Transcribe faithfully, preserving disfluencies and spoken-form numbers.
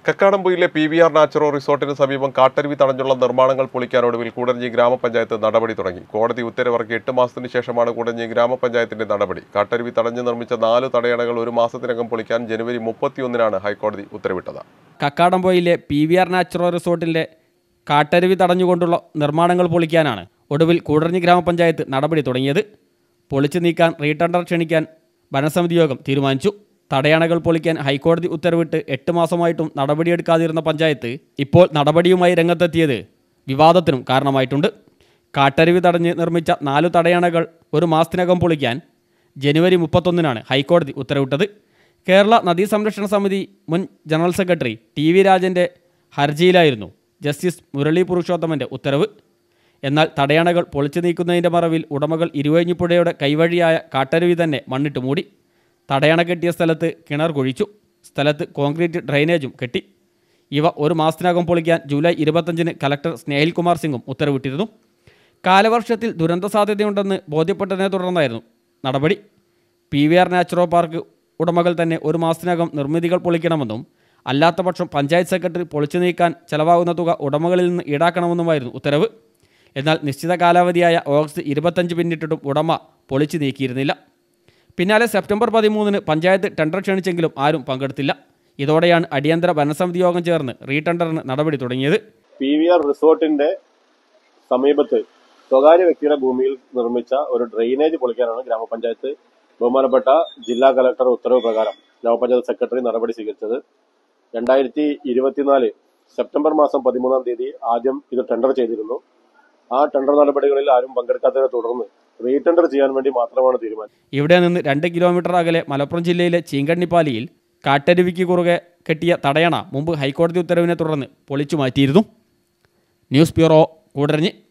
കക്കാടംപൊയിലെ P V R natural റിസോർട്ടിന് സമീപം കാട്ടരുവി തടഞ്ഞുള്ള നിർമ്മാണങ്ങൾ പൊളിക്കാൻ ഒടുവിൽ കൂടരഞ്ഞി ഗ്രാമപഞ്ചായത്ത് നടപടി തുടങ്ങി. കോടതി ഉത്തരവിറക്കി എട്ട് മാസത്തിന് ശേഷമാണ് കൂടരഞ്ഞി ഗ്രാമപഞ്ചായത്തിന്റെ നടപടി. കാട്ടരുവി തടഞ്ഞ് നിർമ്മിച്ച നാല് തടയണകൾ ഒരു മാസത്തിനകം പൊളിക്കാൻ ജനുവരി മുപ്പത്തിയൊന്നിനാണ് ഹൈക്കോടതി ഉത്തരവിട്ടത്. കക്കാടംപൊയിലെ പി വി ആർ നാച്ചുറൽ റിസോർട്ടിലെ കാട്ടരുവി തടഞ്ഞുകൊണ്ടുള്ള നിർമ്മാണങ്ങൾ പൊളിക്കാനാണ് ഒടുവിൽ കൂടരഞ്ഞി ഗ്രാമപഞ്ചായത്ത് നടപടി തുടങ്ങിയത്. പൊളിച്ചു നീക്കാൻ റീടെൻഡർ ക്ഷണിക്കാൻ ഭരണസമിതി യോഗം തീരുമാനിച്ചു. തടയണകൾ പൊളിക്കാൻ ഹൈക്കോടതി ഉത്തരവിട്ട് എട്ട് മാസമായിട്ടും നടപടിയെടുക്കാതിരുന്ന പഞ്ചായത്ത് ഇപ്പോൾ നടപടിയുമായി രംഗത്തെത്തിയത് വിവാദത്തിനും കാരണമായിട്ടുണ്ട്. കാട്ടരുവി തടഞ്ഞ് നിർമ്മിച്ച നാലു തടയണകൾ ഒരു മാസത്തിനകം പൊളിക്കാൻ ജനുവരി മുപ്പത്തൊന്നിനാണ് ഹൈക്കോടതി ഉത്തരവിട്ടത്. കേരള നദീ സംരക്ഷണ സമിതി മുൻ ജനറൽ സെക്രട്ടറി ടി വി രാജൻ്റെ ഹർജിയിലായിരുന്നു ജസ്റ്റിസ് മുരളി പുരുഷോത്തമൻ്റെ ഉത്തരവ്. എന്നാൽ തടയണകൾ പൊളിച്ചു നീക്കുന്നതിൻ്റെ മറവിൽ ഉടമകൾ ഇരുവഴിഞ്ഞിപ്പുഴയുടെ കൈവഴിയായ കാട്ടരുവി തന്നെ മണ്ണിട്ട് മൂടി. തടയണ കെട്ടിയ സ്ഥലത്ത് കിണർ കുഴിച്ചു. സ്ഥലത്ത് കോൺക്രീറ്റ് ഡ്രെയിനേജും കെട്ടി. ഇവ ഒരു മാസത്തിനകം പൊളിക്കാൻ ജൂലൈ ഇരുപത്തഞ്ചിന് കലക്ടർ സ്നേഹിൽ കുമാർ സിംഗും ഉത്തരവിട്ടിരുന്നു. കാലവർഷത്തിൽ ദുരന്ത സാധ്യതയുണ്ടെന്ന് ബോധ്യപ്പെട്ടതിനെ തുടർന്നായിരുന്നു നടപടി. P V R natural park ഉടമകൾ തന്നെ ഒരു മാസത്തിനകം നിർമ്മിതികൾ പൊളിക്കണമെന്നും അല്ലാത്തപക്ഷം പഞ്ചായത്ത് സെക്രട്ടറി പൊളിച്ചു നീക്കാൻ ചെലവാകുന്ന തുക ഉടമകളിൽ നിന്ന് ഈടാക്കണമെന്നുമായിരുന്നു ഉത്തരവ്. എന്നാൽ നിശ്ചിത കാലാവധിയായ ഓഗസ്റ്റ് ഇരുപത്തഞ്ച് പിന്നിട്ടിട്ടും ഉടമ പൊളിച്ചു നീക്കിയിരുന്നില്ല. പിന്നാലെ സെപ്റ്റംബർ പതിമൂന്നിന് പഞ്ചായത്ത് ടെൻഡർ ക്ഷണിച്ചെങ്കിലും ആരും പങ്കെടുത്തില്ല. ഇതോടെയാണ് അടിയന്തര ഭരണസമിതി യോഗം ചേർന്ന് റീടെൻഡറിന് നടപടി തുടങ്ങിയത്. പി വി ആർ റിസോർട്ടിന്റെ സമീപത്ത് സ്വകാര്യ വ്യക്തിയുടെ ഭൂമിയിൽ നിർമ്മിച്ച ഒരു ഡ്രെയിനേജ് പൊളിക്കാനാണ് ഗ്രാമപഞ്ചായത്ത് ബഹുമാനപ്പെട്ട ജില്ലാ കലക്ടർ ഉത്തരവ് പ്രകാരം ഗ്രാമപഞ്ചായത്ത് സെക്രട്ടറി നടപടി സ്വീകരിച്ചത്. രണ്ടായിരത്തി ഇരുപത്തിനാല് സെപ്റ്റംബർ മാസം പതിമൂന്നാം തീയതി ആദ്യം ഇത് ടെൻഡർ ചെയ്തിരുന്നു. ആ ടെൻഡർ നടപടികളിൽ ആരും പങ്കെടുക്കാത്തതിനെ തുടർന്ന് റീടെൻഡർ ചെയ്യാൻ വേണ്ടി മാത്രമാണ് തീരുമാനം. ഇവിടെ നിന്ന് രണ്ട് കിലോമീറ്റർ അകലെ മലപ്പുറം ജില്ലയിലെ ചീങ്കണ്ണിപ്പാലിയിൽ കാട്ടരുവിക്ക് കുറുകെ കെട്ടിയ തടയണ മുമ്പ് ഹൈക്കോടതി ഉത്തരവിനെ തുടർന്ന് പൊളിച്ചു മാറ്റിയിരുന്നു. News bureau Koodaranji.